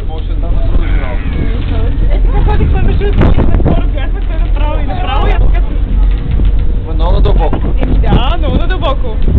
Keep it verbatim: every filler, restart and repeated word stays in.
може там розіграв. Заходить по маршрутці на корпі, а це направо і направо, я така... Воно до боку. Да, ну воно до боку.